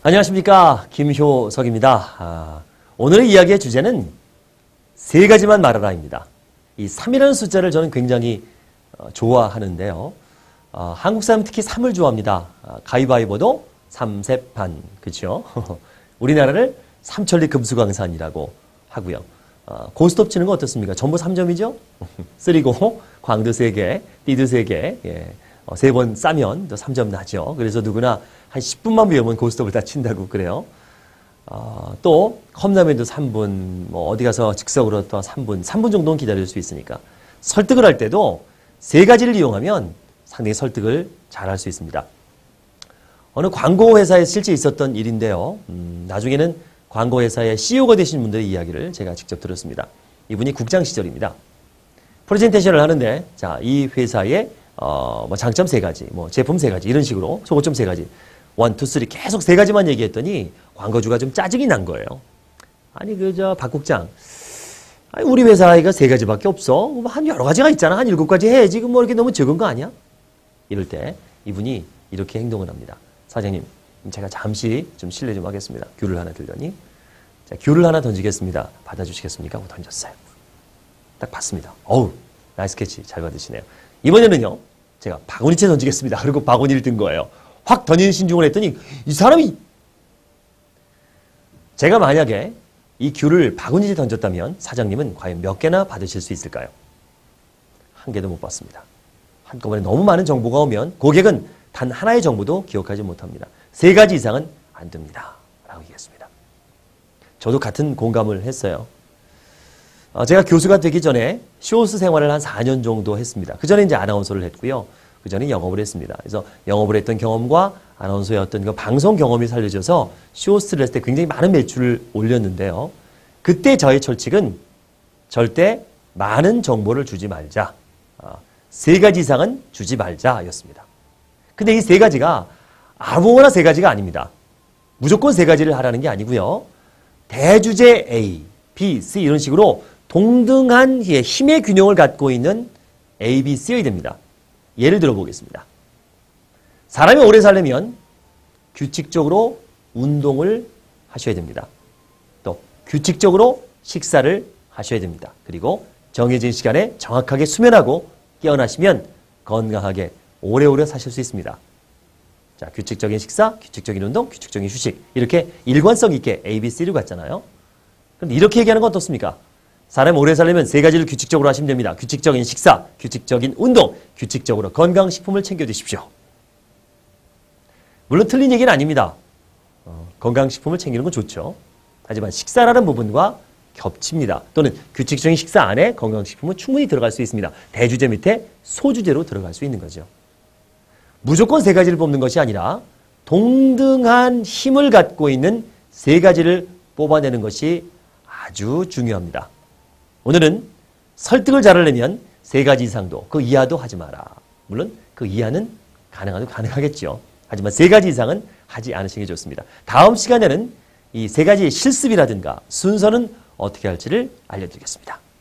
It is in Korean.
안녕하십니까, 김효석입니다. 오늘의 이야기의 주제는 세 가지만 말하라입니다. 이 3이라는 숫자를 저는 굉장히 좋아하는데요. 한국 사람 특히 3을 좋아합니다. 가위바위보도 3세판, 그렇죠? 우리나라를 삼천리 금수강산이라고 하고요. 고스톱 치는 거 어떻습니까? 전부 3점이죠? 쓰리고 광도 3개, 띠도 3개, 예. 3번 싸면 또 3점 나죠. 그래서 누구나 한 10분만 배우면 고스톱을 다 친다고 그래요. 또 컵라면도 3분, 뭐 어디 가서 즉석으로 또 3분 정도는 기다릴 수 있으니까 설득을 할 때도 세 가지를 이용하면 상당히 설득을 잘 할 수 있습니다. 어느 광고회사에 실제 있었던 일인데요. 나중에는 광고회사의 CEO가 되신 분들의 이야기를 제가 직접 들었습니다. 이분이 국장 시절입니다. 프레젠테이션을 하는데, 자, 이 회사의 뭐 장점 3가지, 뭐 제품 3가지, 이런 식으로 소고점 3가지, 1, 2, 3 계속 3가지만 얘기했더니 광고주가 좀 짜증이 난 거예요. 아니, 박 국장. 아니, 우리 회사가 3가지밖에 없어. 한 여러 가지가 있잖아. 한 7가지 해야지. 뭐 이렇게 너무 적은 거 아니야? 이럴 때 이분이 이렇게 행동을 합니다. 사장님, 제가 잠시 좀 실례 좀 하겠습니다. 귤을 하나 들더니, 자, 귤을 하나 던지겠습니다. 받아주시겠습니까? 하고 던졌어요. 딱 봤습니다. 어우, 나이스 캐치. 잘 받으시네요. 이번에는요, 제가 바구니채 던지겠습니다. 그리고 바구니를 든 거예요. 확 던지는 신중을 했더니 이 사람이, 제가 만약에 이 귤을 바구니채 던졌다면 사장님은 과연 몇 개나 받으실 수 있을까요? 한 개도 못 받습니다. 한꺼번에 너무 많은 정보가 오면 고객은 단 하나의 정보도 기억하지 못합니다. 3가지 이상은 안 됩니다. 라고 얘기했습니다. 저도 같은 공감을 했어요. 제가 교수가 되기 전에 쇼호스 생활을 한 4년 정도 했습니다. 그 전에 이제 아나운서를 했고요. 그 전에 영업을 했습니다. 그래서 영업을 했던 경험과 아나운서의 어떤 그 방송 경험이 살려져서 쇼호스를 했을 때 굉장히 많은 매출을 올렸는데요. 그때 저의 철칙은 절대 많은 정보를 주지 말자. 3가지 이상은 주지 말자 였습니다. 근데 이 3가지가 아무거나 3가지가 아닙니다. 무조건 3가지를 하라는 게 아니고요. 대주제 A, B, C 이런 식으로 동등한 힘의 균형을 갖고 있는 A, B, C여야 됩니다. 예를 들어 보겠습니다. 사람이 오래 살려면 규칙적으로 운동을 하셔야 됩니다. 또 규칙적으로 식사를 하셔야 됩니다. 그리고 정해진 시간에 정확하게 수면하고 깨어나시면 건강하게 오래오래 사실 수 있습니다. 자, 규칙적인 식사, 규칙적인 운동, 규칙적인 휴식, 이렇게 일관성 있게 A, B, C를 갔잖아요. 그런데 이렇게 얘기하는 건 어떻습니까? 사람이 오래 살려면 3가지를 규칙적으로 하시면 됩니다. 규칙적인 식사, 규칙적인 운동, 규칙적으로 건강식품을 챙겨 드십시오. 물론 틀린 얘기는 아닙니다. 건강식품을 챙기는 건 좋죠. 하지만 식사라는 부분과 겹칩니다. 또는 규칙적인 식사 안에 건강식품은 충분히 들어갈 수 있습니다. 대주제 밑에 소주제로 들어갈 수 있는 거죠. 무조건 3가지를 뽑는 것이 아니라 동등한 힘을 갖고 있는 3가지를 뽑아내는 것이 아주 중요합니다. 오늘은 설득을 잘하려면 3가지 이상도 그 이하도 하지 마라. 물론 그 이하는 가능하겠죠. 하지만 3가지 이상은 하지 않으시는 게 좋습니다. 다음 시간에는 이 3가지의 실습이라든가 순서는 어떻게 할지를 알려드리겠습니다.